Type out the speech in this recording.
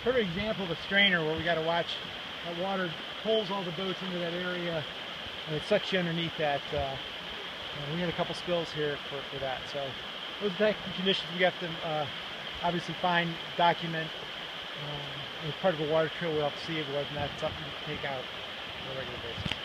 perfect example of a strainer where we got to watch that water pulls all the boats into that area and it sucks you underneath that. We had a couple spills here for that. So those are the type of conditions we have to obviously find, document. As part of a water trail, we'll have to see if it was not something to take out on a regular basis.